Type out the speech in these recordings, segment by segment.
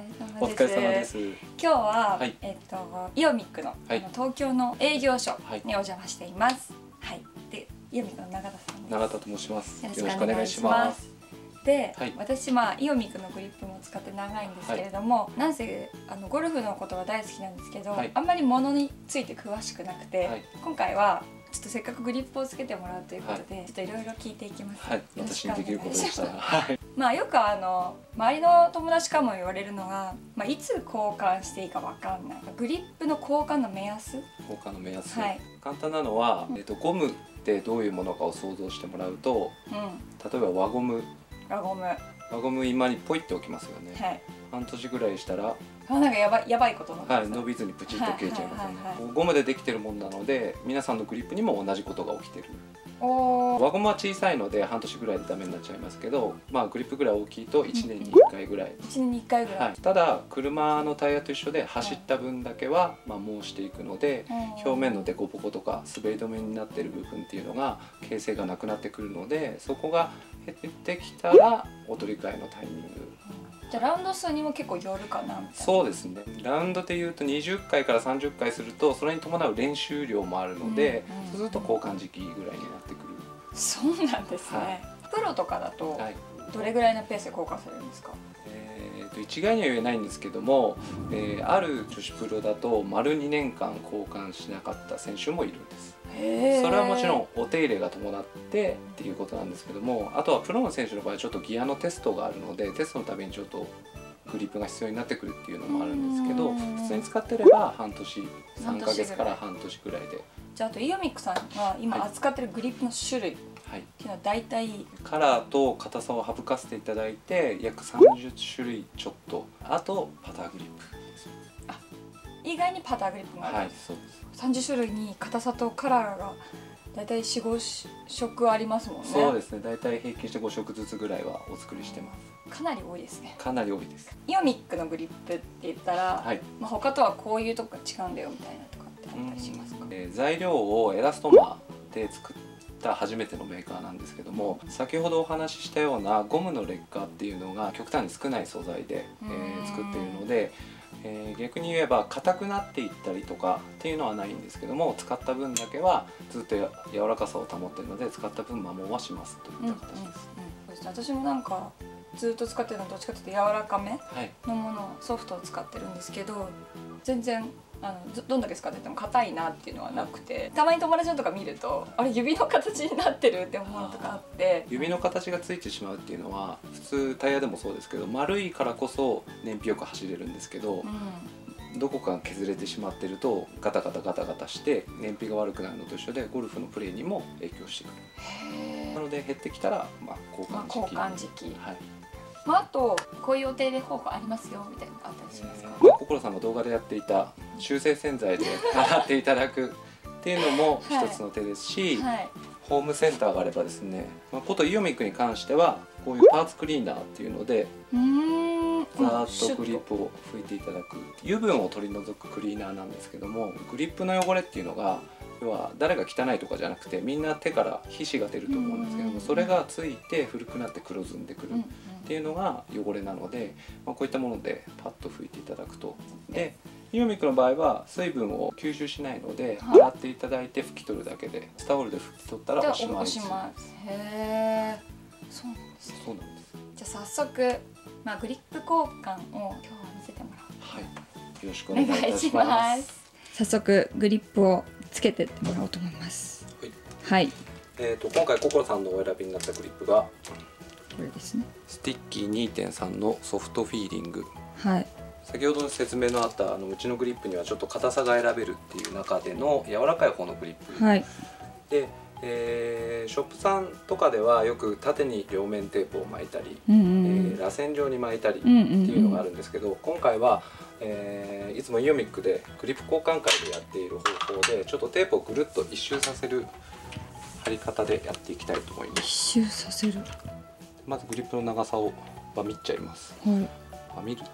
お疲れ様です。今日は、 はい、 イオミックの、 はい、 東京の営業所にお邪魔しています。はい、で、イオミックの永田さんです。 永田と申します。 よろしくお願いします。で、 はい、 私イオミックのグリップも使って長いんですけれども、なんせゴルフのことが大好きなんですけど、あんまり物について詳しくなくて、今回はちょっとせっかくグリップをつけてもらうということで、ちょっといろいろ聞いていきます。 はい、私にできることでしたら。はい。 よく周りの友達からも言われるのが、いつ交換していいかわかんない。グリップの交換の目安？ 交換の目安。 はい。 簡単なのは、ゴムってどういうものかを想像してもらうと、例えば輪ゴム。輪ゴム今にポイって置きますよね。はい。半年ぐらいしたら。 なんかやばいことの。 はい、伸びずにプチッと切れちゃいますよね。ゴムでできてるものなので、皆さんのグリップにも同じことが起きてる。輪ゴムは小さいので半年ぐらいでダメになっちゃいますけど、グリップぐらい大きいと1年に1回ぐらい。 1年に1回ぐらい。はい、 ただ車のタイヤと一緒で走った分だけは毛していくので、表面のデコボコとか滑り止めになってる部分っていうのが形成がなくなってくるので、そこが減ってきたらお取り替えのタイミング。 じゃあラウンド数にも結構よるかなみたいな。 そうですね。ラウンドでいうと20回から30回するとそれに伴う練習量もあるので、そうすると交換時期ぐらいになってくる。 そうなんですね。プロとかだとどれぐらいのペースで交換されるんですか？ 一概には言えないんですけども、ある女子プロだと丸2年間交換しなかった選手もいるんです。それはもちろんお手入れが伴ってっていうことなんですけども、あとはプロの選手の場合はちょっとギアのテストがあるので、テストのためにちょっとグリップが必要になってくるっていうのもあるんですけど、普通に使ってれば半年3ヶ月から半年ぐらいで。 じゃああとイオミックさんが今扱ってるグリップの種類っていうのは大体、 カラーと硬さを省かせていただいて約30種類ちょっと、あとパターグリップです。 意外にパターグリップがある。 はい、そうです。 30種類に硬さとカラーが大体4、5色ありますもんね。 そうですね。大体平均して5色ずつぐらいはお作りしてます。 かなり多いですね。かなり多いです。 イオミックのグリップって言ったら、他とはこういうとこが違うんだよみたいなとかってあったりしますか？ 材料をエラストマーで作った初めてのメーカーなんですけども、先ほどお話ししたようなゴムの劣化っていうのが極端に少ない素材で作っているので、逆に言えば硬くなっていったりとかっていうのはないんですけども、使った分だけはずっと柔らかさを保っているので、使った分摩耗はしますといった形です。 私もなんかずっと使ってるのはどっちかというと柔らかめのもの、ソフトを使ってるんですけど、全然どんだけ使ってても硬いなっていうのはなくて、たまに友達のとか見るとあれ指の形になってるって思うのとかあって。 指の形がついてしまうっていうのは普通タイヤでもそうですけど、丸いからこそ燃費よく走れるんですけど、どこか削れてしまってるとガタガタして燃費が悪くなるのと一緒で、ゴルフのプレーにも影響してくる。なので減ってきたら交換時期。はい。 あとこういうお手入れ方法ありますよみたいなのあったりしますか？ 心さんが動画でやっていた修正洗剤で洗っていただくっていうのも一つの手ですし、ホームセンターがあればですね、ことイオミックに関してはこういうパーツクリーナーっていうのでざーっとグリップを拭いていただく、油分を取り除くクリーナーなんですけども、グリップの汚れっていうのが要は誰が汚いとかじゃなくて、みんな手から皮脂が出ると思うんですけども、それがついて古くなって黒ずんでくるっていうのが汚れなので、こういったものでパッと拭いていただくと。でイオミックの場合は水分を吸収しないので、洗っていただいて拭き取るだけで、タオルで拭き取ったらおしまいです。 へえ、そうなんですね。 そうなんです。 じゃあ早速、グリップ交換を今日は見せてもらう。 はい、よろしくお願いいたします。 早速グリップをつけてってもらおうと思います。はい。 今回心さんのお選びになったグリップがこれですね。 スティッキー 2.3 のソフトフィーリング。 はい。 先ほどの説明のあったうちのグリップにはちょっと硬さが選べるっていう中での柔らかい方のグリップ。 はい。 で、ショップさんとかではよく縦に両面テープを巻いたり、螺旋状に巻いたりっていうのがあるんですけど、今回はいつもイオミックでグリップ交換会でやっている方法で、ちょっとテープをぐるっと一周させる貼り方でやっていきたいと思います。 一周させる。 まずグリップの長さをバミっちゃいます。 はい。 バミる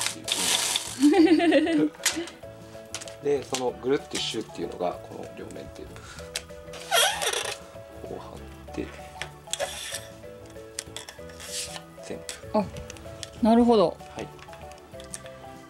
っていうで、そのぐるっと一周っていうのがこの両面テープを貼って全部。 あ、なるほど。 はい。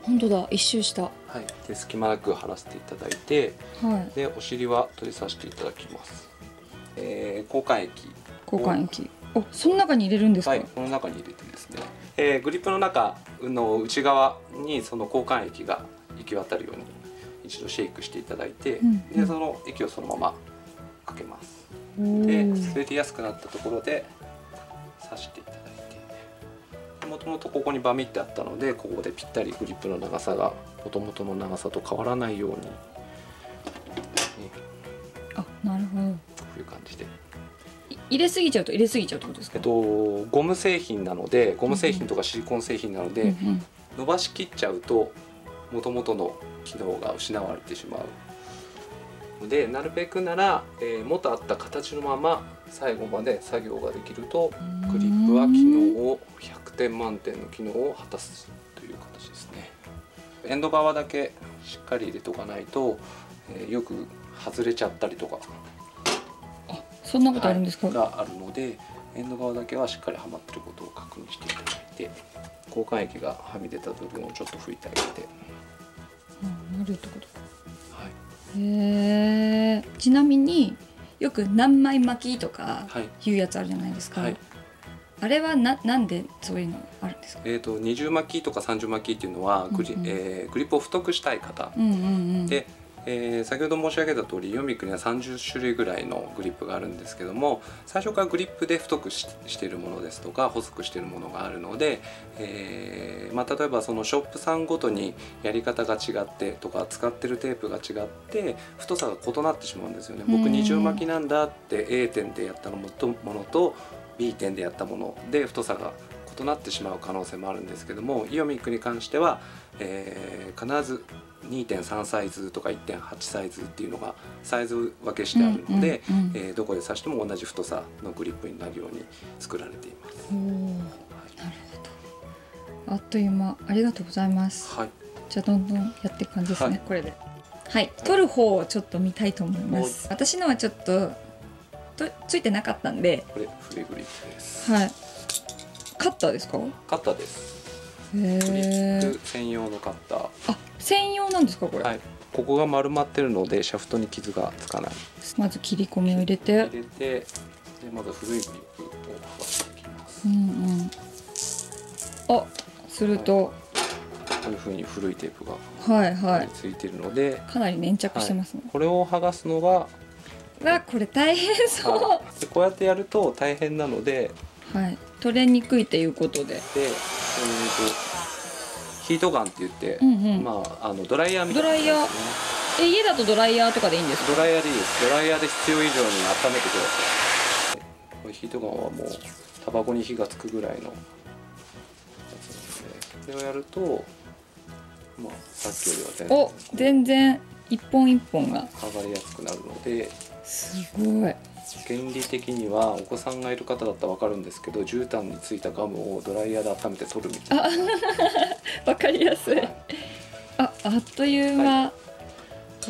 本当だ、一周した。 はい、で隙間なく貼らせていただいて、はい、でお尻は取りさせていただきます。交換液。 交換液。お、その中に入れるんですか。 はい、この中に入れてですね、グリップの中の内側にその交換液が行き渡るように一度シェイクしていただいて、でその液をそのままかけます。で滑りやすくなったところで刺していただいて、もともとここにバミってあったので、ここでぴったりグリップの長さがもともとの長さと変わらないように、 あ、なるほど、こういう感じで入れすぎちゃうと入れすぎちゃうってことですか。 ゴム製品なので、ゴム製品とかシリコン製品なので、伸ばしきっちゃうともともとの機能が失われてしまうので、なるべくなら、元あった形のまま最後まで作業ができると、グリップは機能を100点満点の機能を果たすという形ですね。エンド側だけしっかり入れておかないと、よく外れちゃったりとか、 そんなことあるんですか。 はい、があるので、エンド側だけはしっかりはまってることを確認していただいて、交換液がはみ出た部分をちょっと拭いてあげて、 なるってことか。 はい、 へえ。ちなみによく何枚巻きとかいうやつあるじゃないですか。はい、あれはなんでそういうのあるんですか。 二重巻きとか三重巻きっていうのはグリップを太くしたい方で。先ほど申し上げた通り、イオミックには30種類ぐらいのグリップがあるんですけども、最初からグリップで太くしているものですとか細くしているものがあるので、例えばそのショップさんごとにやり方が違ってとか、使ってるテープが違って太さが異なってしまうんですよね。僕二重巻きなんだって A 点でやったものと B 点でやったもので太さが異なってしまう可能性もあるんですけども、イオミックに関しては、必ず2.3 サイズとか 1.8 サイズっていうのがサイズ分けしてあるので、どこで刺しても同じ太さのグリップになるように作られています。 なるほど。あっという間、ありがとうございます。はい、じゃあどんどんやっていく感じですね。はい、これで。はい、取る方をちょっと見たいと思います。私のはちょっとついてなかったんで。 これ古いグリップです。 はい。カッターですか？ カッターです。グリップ専用のカッター。 あ、専用なんですかこれ？ はい。ここが丸まってるのでシャフトに傷がつかない。 まず切り込みを入れて。 でまず古いグリップを剥がしていきます。 あ、すると、こういう風に古いテープがついているので、 かなり粘着してますね。 これを剥がすのが、 これ大変そう。 でこうやってやると大変なので。 はい、取れにくいということで、 ヒートガンって言って、ドライヤーみたいな、ね、 ドライヤー、家だとドライヤーとかでいいんですか？ ドライヤーでいいです。ドライヤーで必要以上に温めてください。これヒートガンはもうタバコに火がつくぐらいのやつなので、これをやると、さっきよりは全然一本一本が剥がれやすくなるので、 すごい。 原理的にはお子さんがいる方だったら分かるんですけど、絨毯についたガムをドライヤーで温めて取るみたいな。 分かりやすい。はい、あっという間。はい、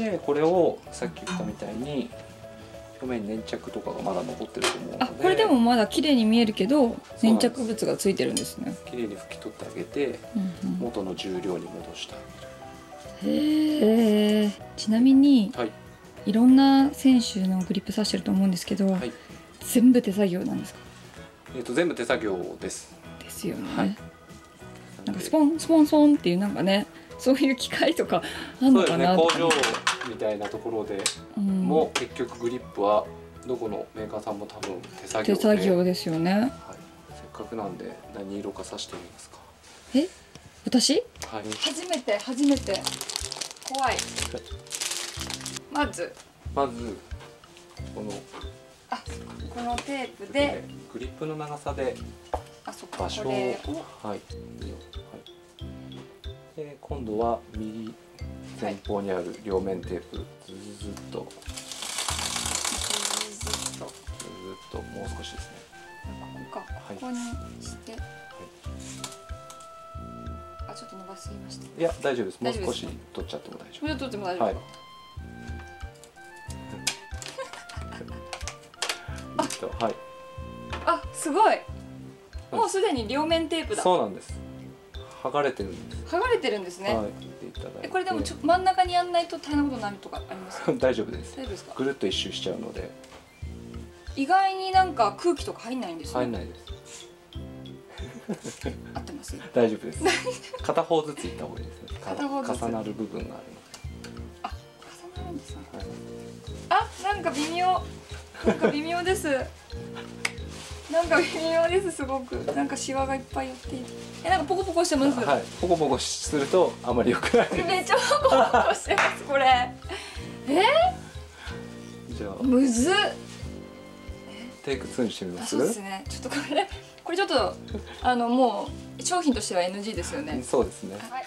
でこれをさっき言ったみたいに表面に粘着とかがまだ残ってると思うので、 これでもまだ綺麗に見えるけど粘着物がついてるんですね。 綺麗に拭き取ってあげて、元の重量に戻してあげる。 へえ。ちなみに、いろんな選手のグリップ刺してると思うんですけど、全部手作業なんですか？ 全部手作業です。 ですよね。はい、なんかスポンスポンスポンっていうなんかね、そういう機械とかあるのかなとか、 工場みたいなところでも結局グリップはどこのメーカーさんも多分手作業ですよね。 はい、せっかくなんで何色か刺してみますか？ 私？ はい。 初めて怖い。まずこのこのテープでグリップの長さで場所を、で今度は右前方にある両面テープ、ずっともう少しですね。 ここにして、ちょっと伸ばしすぎました。 いや大丈夫です。もう少し取っちゃっても大丈夫。 取っても大丈夫。はい。 はい。 すごい。もうすでに両面テープだ。 そうなんです。 剥がれてるんです。 剥がれてるんですね。 はい、見ていただいて。 これでも真ん中にやんないと大変なことになるとかありますか？ 大丈夫です。 大丈夫ですか？ ぐるっと一周しちゃうので。 意外になんか空気とか入んないんですね。 入んないです。 合ってます？ 大丈夫です。片方ずついった方がいいですね。 片方ずつ重なる部分があるので。 あ、重なるんですね。 はい、 あ、なんか微妙。なんか微妙です。なんか微妙です。すごくなんかシワがいっぱい寄っている。なんかポコポコしてます。 はい、ポコポコするとあまり良くないです。 めっちゃポコポコしてますこれ。 じゃあむずっ。 テイク2にしてみます？ そうですね。ちょっとこれちょっともう商品としては NG ですよね。 そうですね。 はい。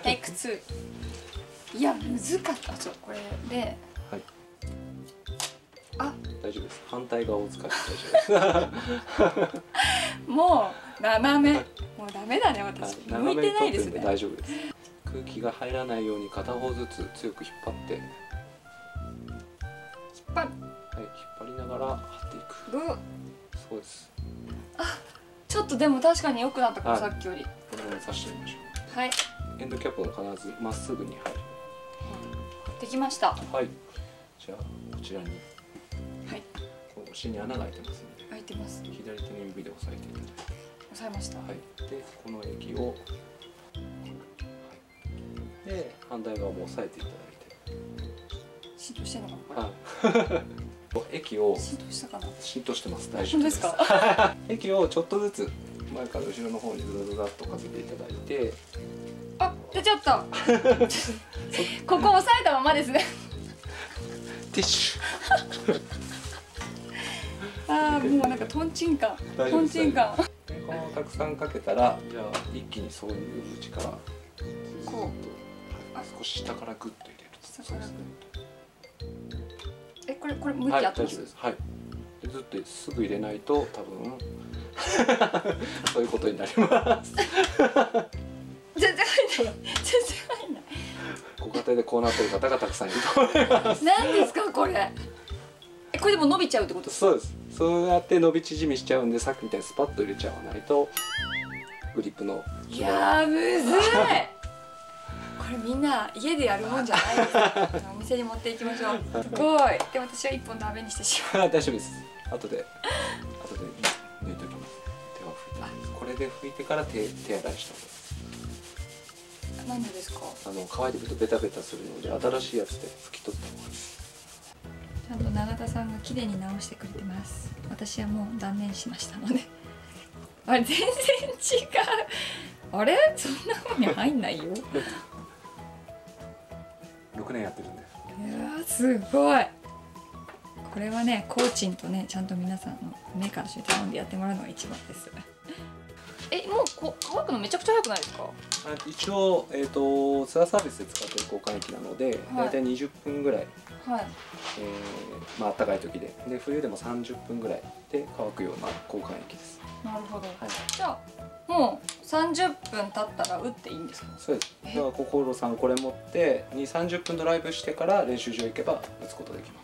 テイク2。いや難かった。これで。 はい。 あ、 大丈夫です。反対側を使って大丈夫です。 もう斜め。もうダメだね私。向いてないですね。 大丈夫です。空気が入らないように片方ずつ強く引っ張って。引っ張る。 はい、引っ張りながら貼っていく。そうです。 あ、ちょっとでも確かに良くなったかも、さっきより。 このまま刺してみましょう。 はい。 エンドキャップが必ずまっすぐに入る。 できました。 はい。じゃあこちらに。 はい。 お尻に穴が開いてますので。 開いてます。 左手の指で押さえていただいて。 押さえました。 はい。でこの液を。はい。で反対側も押さえていただいて。 浸透してるのかな。 はい。液を浸透したかな。 浸透してます。大丈夫です。 本当ですか？ 液をちょっとずつ前から後ろの方にズザっとかけていただいて。 あ、出ちゃった。ここ押さえたままですね。 ティッシュ。 ああ、もうなんかトンチンカン。トンチンカン。 このたくさんかけたら、じゃあ一気にそういう力。こう。少し下からグッと入れる。 下からグッと。これ向いてやってます？ はい。ずっとすぐ入れないと多分そういうことになります。 全然入んない。全然入んない。 ご家庭でこうなってる方がたくさんいると思います。 何ですかこれ？これでも伸びちゃうってことですか？ そうです。そうやって伸び縮みしちゃうんで、さっきみたいにスパッと入れちゃわないとグリップの。 いやーむずい。これみんな家でやるもんじゃないです。お店に持っていきましょう。すごい。で私は一本ダメにしてしまう。 大丈夫です。後で抜いておきます。手は拭いてます。これで拭いてから手洗いした方がいいです。 なんでですか？ 乾いてくるとベタベタするので、新しいやつで拭き取った方がいいです。 ちゃんと永田さんが綺麗に直してくれてます。私はもう断念しましたので。あれ全然違う。あれそんな風に入んないよ。 6年やってるんで。 いやすごい。これはね、コーチンとね、ちゃんと皆さんのメーカーの人に頼んでやってもらうのが一番です。もう乾くのめちゃくちゃ早くないですか？ 一応ツアーサービスで使っている交換液なので、だいたい20分ぐらい。はい。まあ暖かい時で、冬でも30分ぐらいで乾くような交換液です。 なるほど。じゃあもう30分経ったら打っていいんですか？そうです。 だから心さんこれ持って30分ドライブしてから練習場行けば打つことできます。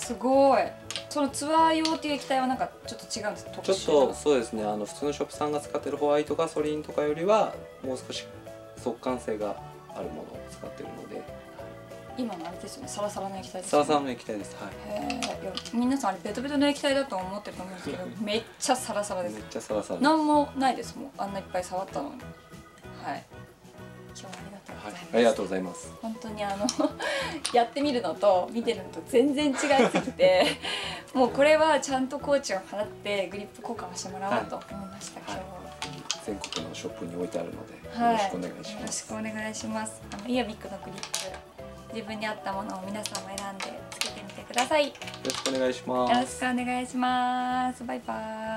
すごい。そのツアー用っていう液体はなんかちょっと違うんですか？ ちょっとそうですね。普通のショップさんが使ってるホワイトガソリンとかよりはもう少し速乾性があるものを使ってるので。 今のあれですよね、サラサラの液体です、ね。 サラサラの液体です。はい。 皆さんあれベトベトの液体だと思ってると思うんですけど、めっちゃサラサラです。 めっちゃサラサラ。 なんもないですもん。あんないっぱい触ったのに。はい。今日はありがとうございます。 本当にやってみるのと見てるのと全然違いすぎて、もうこれはちゃんとコーチを払ってグリップ交換をしてもらおうと思いました。今日は。 全国のショップに置いてあるのでよろしくお願いします。 よろしくお願いします。イヤビックのグリップ。自分に合ったものを皆さんも選んでつけてみてください。よろしくお願いします。 よろしくお願いします。バイバーイ。